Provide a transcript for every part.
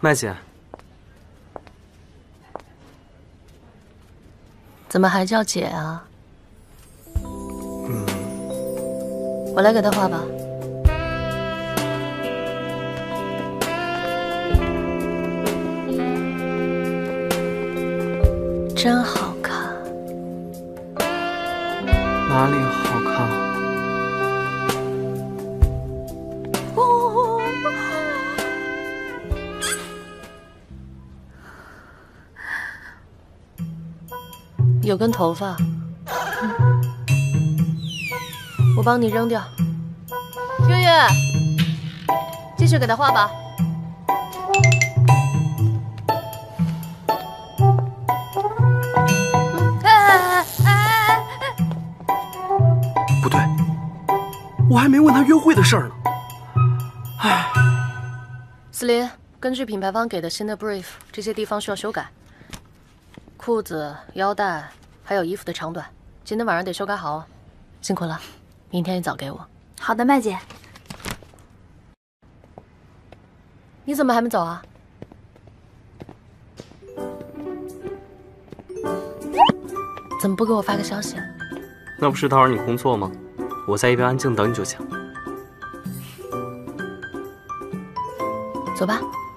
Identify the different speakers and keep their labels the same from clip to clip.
Speaker 1: 麦姐，
Speaker 2: 怎么还叫姐啊？我来给他画吧。真好看。
Speaker 1: 哪里好看？
Speaker 2: 哦，有根头发，我帮你扔掉。月月，继续给他画吧。
Speaker 1: 不对，我还没问他约会的事儿呢。唉，
Speaker 2: 思林，根据品牌方给的新的 brief， 这些地方需要修改。裤子、腰带，还有衣服的长短，今天晚上得修改好哦。辛苦了，明天一早给我。
Speaker 3: 好的，麦姐。
Speaker 2: 你怎么还没走啊？怎么不给我发个消息？
Speaker 1: 那不是打扰你工作吗？我在一边安静等你就行。
Speaker 2: 走吧。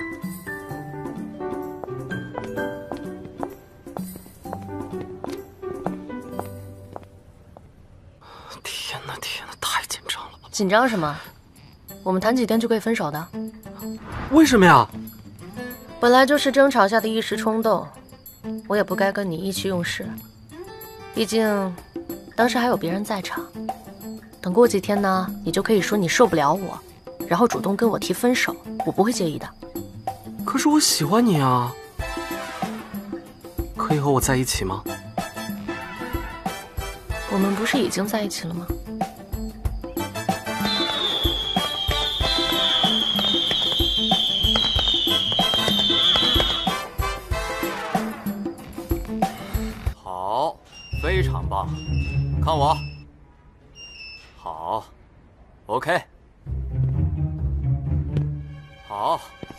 Speaker 1: 天哪，天哪，太紧张了吧！
Speaker 2: 紧张什么？我们谈几天就可以分手的。
Speaker 1: 为什么呀？
Speaker 2: 本来就是争吵下的一时冲动，我也不该跟你意气用事。毕竟，当时还有别人在场。等过几天呢，你就可以说你受不了我，然后主动跟我提分手，我不会介意的。
Speaker 1: 可是我喜欢你啊，可以和我在一起吗？
Speaker 2: 我们不是已经在一起了吗？
Speaker 4: 好，非常棒，看我。好 ，OK， 好，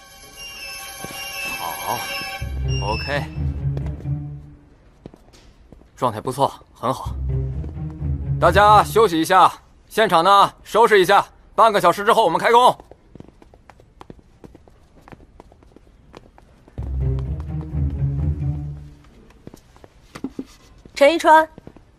Speaker 4: 好 ，OK， 状态不错，很好。大家休息一下，现场呢收拾一下，半个小时之后我们开工。
Speaker 2: 陈一川，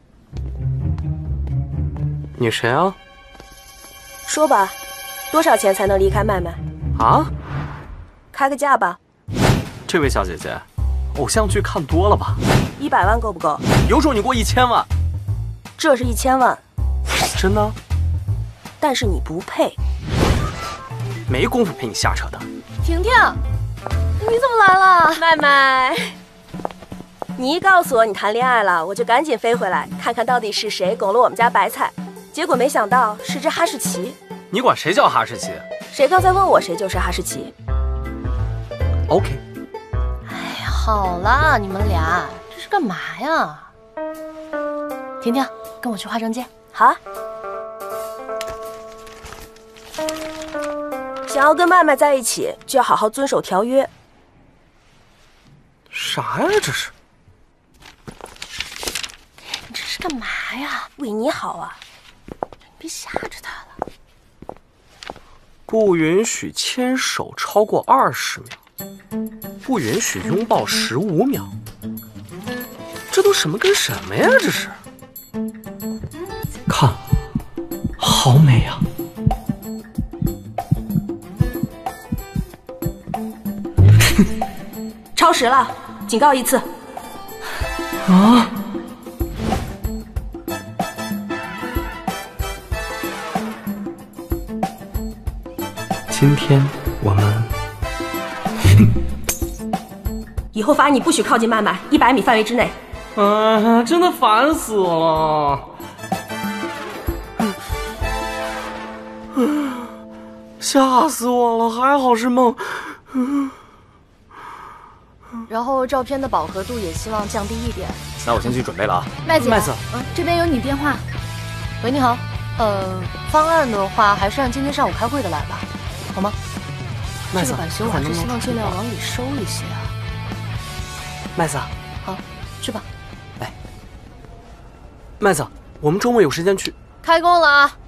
Speaker 1: 你谁啊？
Speaker 5: 说吧，多少钱才能离开麦麦？
Speaker 1: 啊？
Speaker 5: 开个价吧。
Speaker 1: 这位小姐姐，偶像剧看多了吧
Speaker 5: 100万够不够？
Speaker 1: 有种你给我1000万！
Speaker 5: 这是1000万，
Speaker 1: 真的？
Speaker 5: 但是你不配。
Speaker 1: 没工夫陪你瞎扯淡。
Speaker 2: 婷婷，你怎么来了？
Speaker 5: 麦麦，你一告诉我你谈恋爱了，我就赶紧飞回来看看到底是谁拱了我们家白菜。结果没想到是只哈士奇。
Speaker 1: 你管谁叫哈士奇？
Speaker 5: 谁刚才问我谁就是哈士奇。
Speaker 1: OK。
Speaker 2: 哎呀，好啦，你们俩这是干嘛呀？婷婷，跟我去化妆间。
Speaker 5: 好啊。想要跟麦麦在一起，就要好好遵守条约。
Speaker 1: 啥呀这是？
Speaker 2: 你这是干嘛呀？
Speaker 5: 为你好啊。
Speaker 2: 别吓着他了。
Speaker 1: 不允许牵手超过20秒，不允许拥抱15秒。这都什么跟什么呀？这是？看，好美呀！
Speaker 5: 超时了，警告一次。
Speaker 1: 啊！今天我们
Speaker 5: 以后罚你不许靠近麦麦100米范围之内。
Speaker 1: 啊，真的烦死了！吓死我了，还好是梦。
Speaker 2: 然后照片的饱和度也希望降低一点。
Speaker 4: 那我先去准备了啊。
Speaker 3: 麦姐，
Speaker 1: 麦子，
Speaker 3: 这边有你电话。
Speaker 2: 喂，你好。方案的话还是按今天上午开会的来吧，好吗？
Speaker 1: 麦子，
Speaker 2: 这个版型我还是希望尽量往里收一些啊。
Speaker 1: 麦子，
Speaker 2: 好，去吧。
Speaker 1: 来，麦子，我们周末有时间去。
Speaker 2: 开工了啊！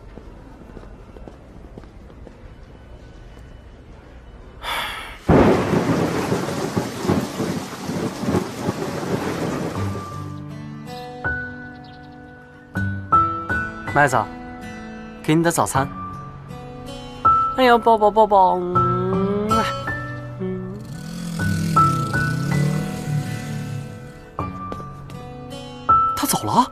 Speaker 1: 麦子，给你的早餐。哎呀，抱抱抱抱。他走了。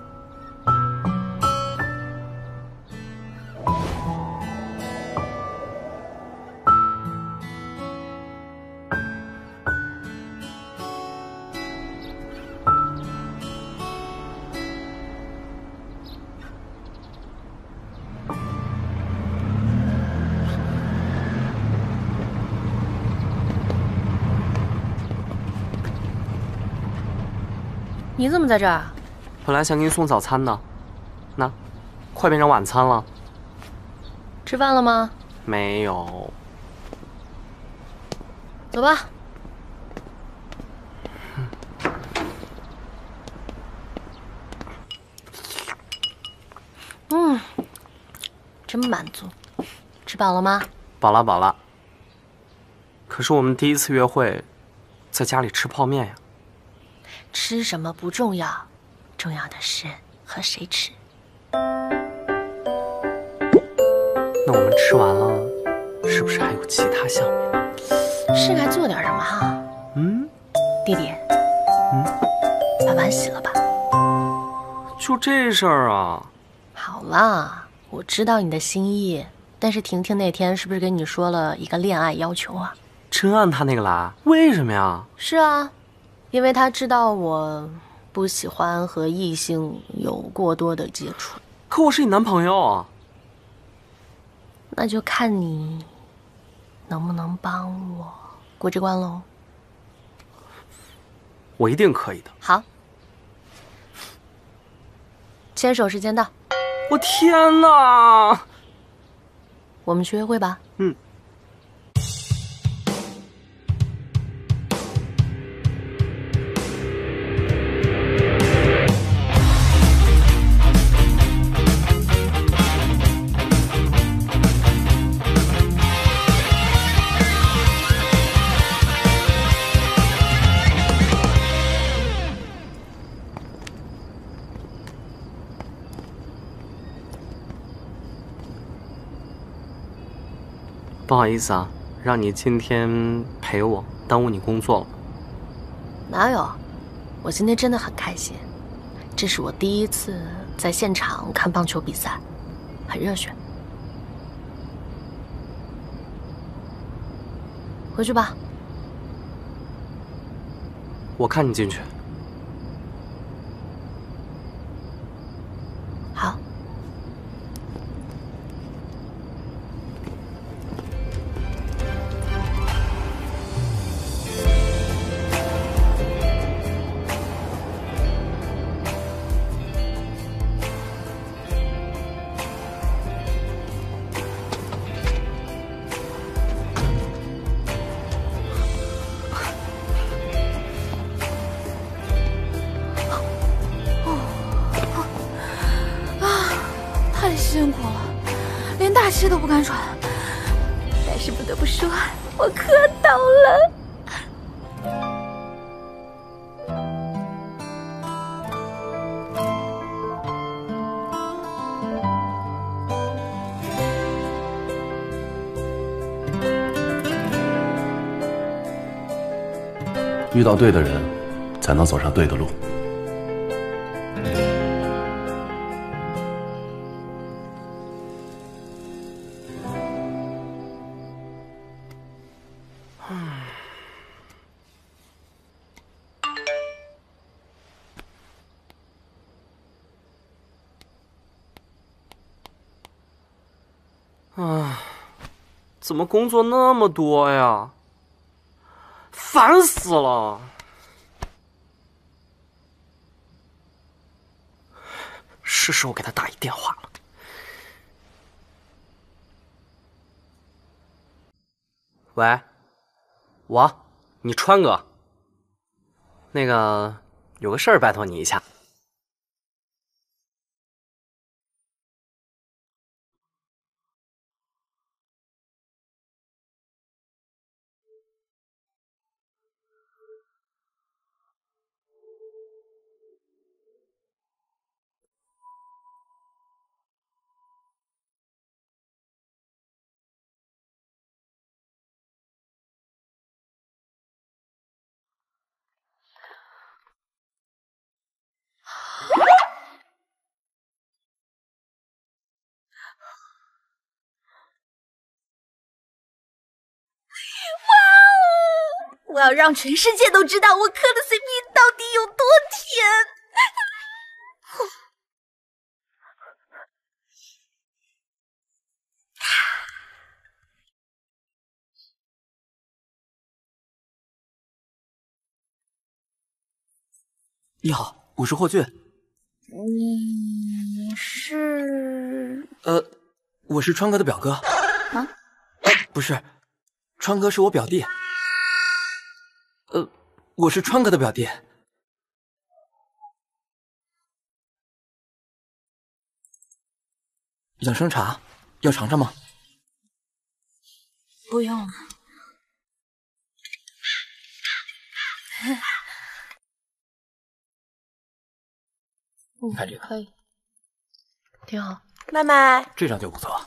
Speaker 2: 你怎么在这儿？
Speaker 1: 本来想给你送早餐呢，那，快变成晚餐了。
Speaker 2: 吃饭了吗？
Speaker 1: 没有。
Speaker 2: 走吧。真满足。吃饱了吗？
Speaker 1: 饱了饱了。可是我们第一次约会，在家里吃泡面呀。
Speaker 2: 吃什么不重要，重要的是和谁吃。
Speaker 1: 那我们吃完了，是不是还有其他项目？
Speaker 2: 是该做点什么哈？弟弟，把碗洗了吧。
Speaker 1: 就这事儿啊？
Speaker 2: 好啦，我知道你的心意，但是婷婷那天是不是跟你说了一个恋爱要求啊？
Speaker 1: 真按他那个来？为什么呀？
Speaker 2: 是啊，因为他知道我不喜欢和异性有过多的接触。
Speaker 1: 可我是你男朋友啊。
Speaker 2: 那就看你能不能帮我过这关喽。
Speaker 1: 我一定可以的。
Speaker 2: 好，牵手时间到。
Speaker 1: 我天哪！
Speaker 2: 我们去约会吧。
Speaker 1: 不好意思啊，让你今天陪我，耽误你工作了。
Speaker 2: 哪有？我今天真的很开心，这是我第一次在现场看棒球比赛，很热血。回去吧。
Speaker 1: 我看你进去。
Speaker 2: 好。
Speaker 3: 太辛苦了，连大气都不敢喘。但是不得不说，我可倒了。
Speaker 6: 遇到对的人，才能走上对的路。
Speaker 1: 怎么工作那么多呀？烦死了！是时候给他打一电话了。 喂，你川哥，那个有个事儿拜托你一下。
Speaker 3: 我要让全世界都知道我磕的 CP 到底有多甜！
Speaker 7: 你好，我是霍俊。
Speaker 3: 你是？
Speaker 7: 我是川哥的表哥。
Speaker 3: 啊？
Speaker 7: 不是，川哥是我表弟。我是川哥的表弟。养生茶要尝尝吗？
Speaker 3: 不用了。
Speaker 7: 你看这个，
Speaker 2: 可以，挺好。
Speaker 5: 麦麦，
Speaker 7: 这张就不错。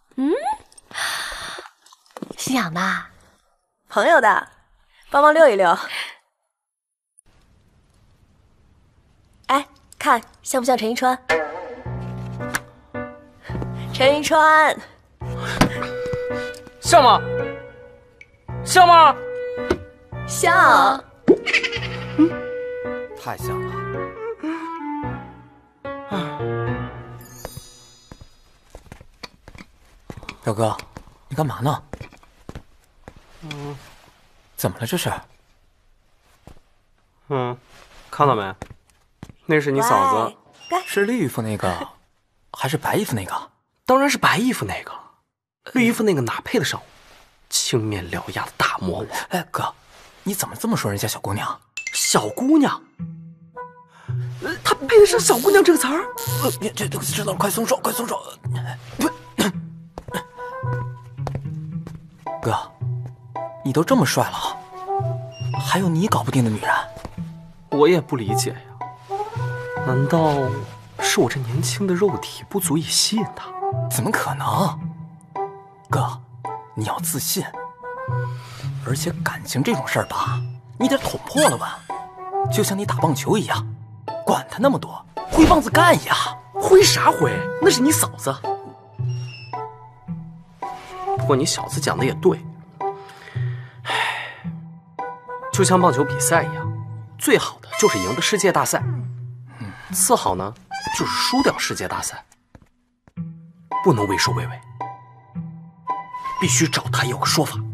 Speaker 2: 新养的？
Speaker 5: 朋友的，帮忙溜一溜。哎，看像不像陈一川？陈一川，
Speaker 1: 像吗？像吗？
Speaker 5: 像。
Speaker 7: 太像了。表哥，你干嘛呢？怎么了这是？
Speaker 1: 看到没？那是你嫂子。
Speaker 7: 是绿衣服那个，还是白衣服那个？
Speaker 1: 当然是白衣服那个，绿衣服那个哪配得上我？青面獠牙的大魔王。
Speaker 7: 哎，哥，你怎么这么说人家小姑娘？
Speaker 1: 小姑娘？她配得上小姑娘这个词儿？
Speaker 7: 这知道了，快松手，快松手！哥，你都这么帅了，还有你搞不定的女人？
Speaker 1: 我也不理解呀。难道是我这年轻的肉体不足以吸引她？
Speaker 7: 怎么可能？哥，你要自信，而且感情这种事儿吧，你得捅破了问，就像你打棒球一样，管他那么多，挥棒子干呀！
Speaker 1: 挥啥挥？那是你嫂子。不过你小子讲的也对，就像棒球比赛一样，最好的就是赢得世界大赛，次好呢就是输掉世界大赛，不能畏首畏尾，必须找他有个说法。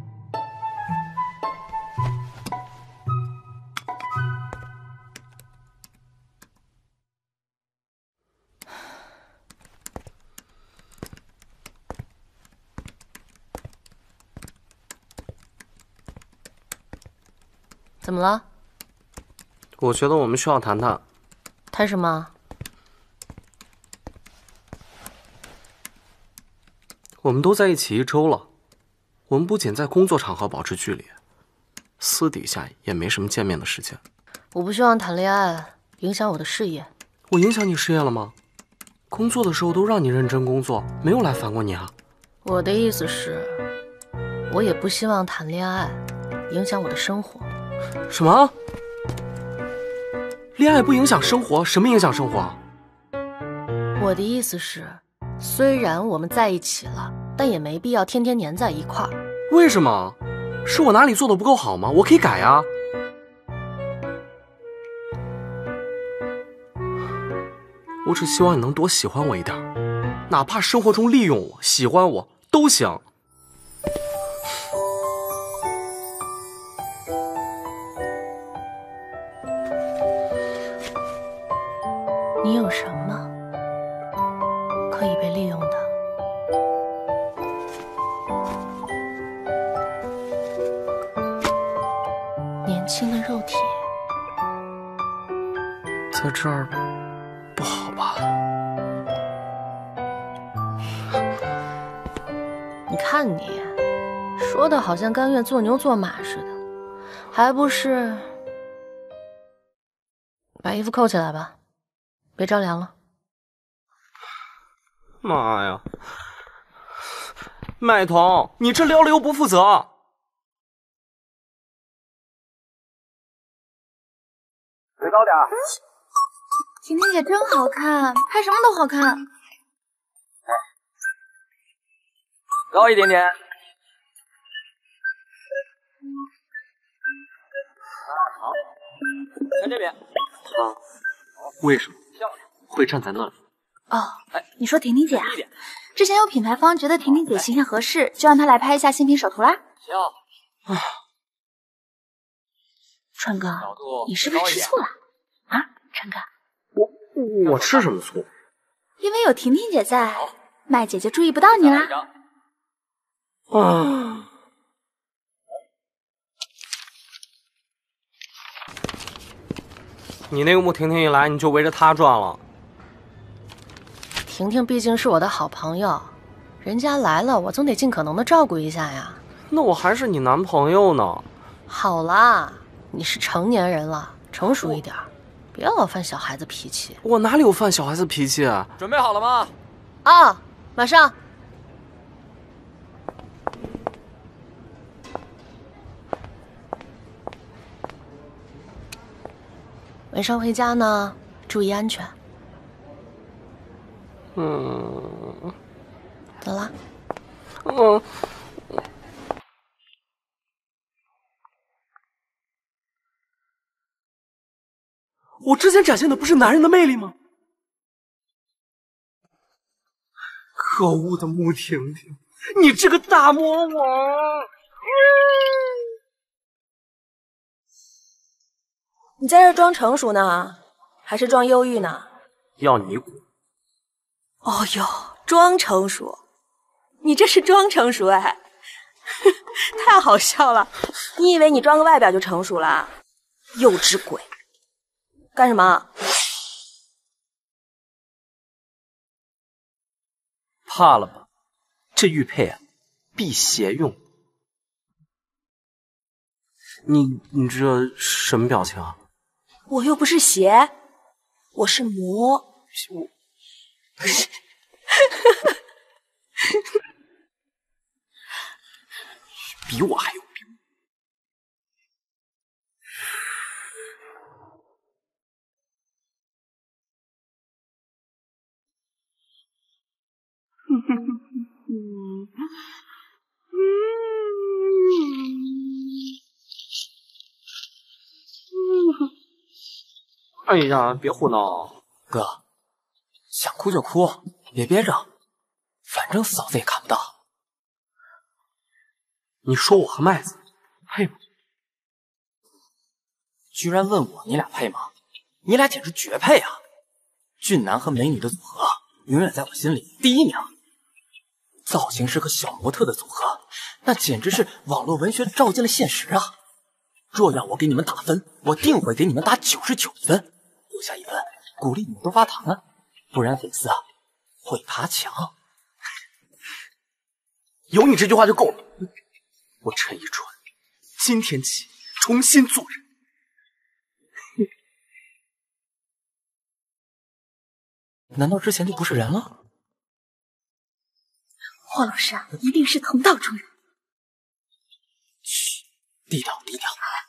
Speaker 2: 怎么了？
Speaker 1: 我觉得我们需要谈谈。
Speaker 2: 谈什么？
Speaker 1: 我们都在一起1周了，我们不仅在工作场合保持距离，私底下也没什么见面的时间。
Speaker 2: 我不希望谈恋爱影响我的事业。
Speaker 1: 我影响你事业了吗？工作的时候都让你认真工作，没有来烦过你啊。
Speaker 2: 我的意思是，我也不希望谈恋爱影响我的生活。
Speaker 1: 什么？恋爱不影响生活？什么影响生活？
Speaker 2: 我的意思是，虽然我们在一起了，但也没必要天天黏在一块儿。
Speaker 1: 为什么？是我哪里做的不够好吗？我可以改啊。我只希望你能多喜欢我一点，哪怕生活中利用我、喜欢我都行。
Speaker 2: 你有什么可以被利用的？ 心的肉体。
Speaker 1: 在这儿不好吧？
Speaker 2: 你看你，说的好像甘愿做牛做马似的，还不是？把衣服扣起来吧，别着凉了。
Speaker 1: 妈呀！麦童，你这撩了又不负责。
Speaker 4: 嘴高点。
Speaker 3: 婷婷姐真好看，拍什么都好看。
Speaker 4: 高一点点。好，看这边。
Speaker 1: 为什么会站在那里？
Speaker 3: 哦，你说婷婷姐啊？之前有品牌方觉得婷婷姐形象合适，就让她来拍一下新品首图啦。
Speaker 4: 行。
Speaker 3: 川哥，你是不是吃醋了？啊，川哥。
Speaker 1: 我吃什么醋？
Speaker 3: 因为有婷婷姐在，麦姐就注意不到你啦。
Speaker 1: 你那个穆婷婷一来，你就围着她转了。
Speaker 2: 婷婷毕竟是我的好朋友，人家来了，我总得尽可能的照顾一下呀。
Speaker 1: 那我还是你男朋友呢。
Speaker 2: 好啦，你是成年人了，成熟一点，别老犯小孩子脾气。
Speaker 1: 我哪里有犯小孩子脾气啊？
Speaker 4: 准备好了吗？
Speaker 2: 啊，马上。晚上回家呢，注意安全。怎么了？
Speaker 1: 我之前展现的不是男人的魅力吗？可恶的穆婷婷，你这个大魔王！
Speaker 5: 你在这装成熟呢，还是装忧郁呢？
Speaker 1: 要你管。
Speaker 5: 哦哟，装成熟，你这是装成熟哎，太好笑了！你以为你装个外表就成熟了？幼稚鬼！干什么？
Speaker 1: 怕了吧？这玉佩啊，辟邪用。你这什么表情啊？
Speaker 5: 我又不是邪，我是魔。
Speaker 1: 比我还有病。哎呀，别胡闹！
Speaker 7: 哥，想哭就哭，别憋着，反正嫂子也看不到。
Speaker 1: 你说我和麦子配吗？
Speaker 7: 居然问我你俩配吗？你俩简直绝配啊！俊男和美女的组合，永远在我心里第一名。造型师和小模特的组合，那简直是网络文学照进了现实啊！若让我给你们打分，我定会给你们打99分，留下1分鼓励你们多发糖啊，不然粉丝啊会爬墙。
Speaker 1: 有你这句话就够了。我陈一川今天起重新做人。
Speaker 7: 难道之前就不是人了？
Speaker 3: 霍老师啊，一定是同道中人。
Speaker 7: 嘘，低调低调。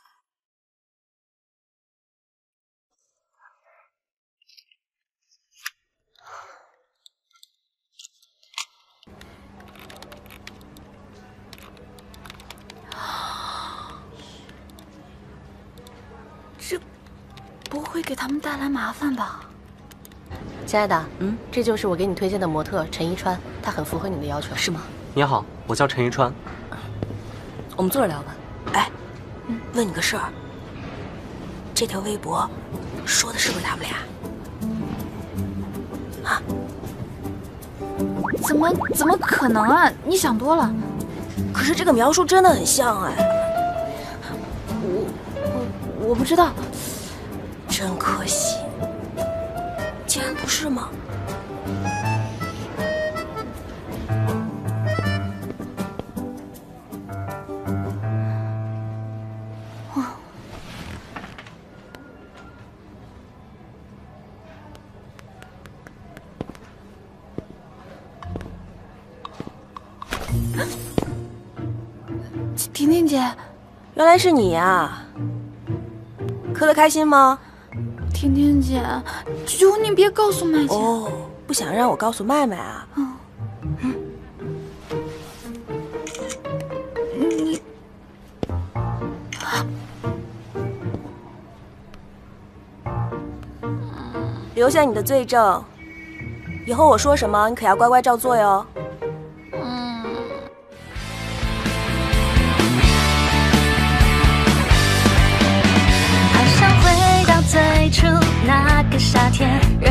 Speaker 3: 这不会给他们带来麻烦吧？
Speaker 2: 亲爱的，这就是我给你推荐的模特陈一川，他很符合你的要求，
Speaker 5: 是吗？
Speaker 1: 你好，我叫陈一川。
Speaker 5: 我们坐着聊吧。哎，问你个事儿，这条微博说的是不是他们俩？啊？
Speaker 3: 怎么可能啊？你想多了。
Speaker 5: 可是这个描述真的很像哎。
Speaker 3: 我不知道。
Speaker 5: 真可惜，竟然不是吗？
Speaker 3: 婷婷姐，
Speaker 5: 原来是你呀！磕得开心吗？
Speaker 3: 婷婷姐，求你别告诉麦姐。
Speaker 5: 哦，不想让我告诉麦麦啊？
Speaker 3: 你
Speaker 5: 留下你的罪证，以后我说什么你可要乖乖照做哟。
Speaker 8: 好想回到最初那个夏天。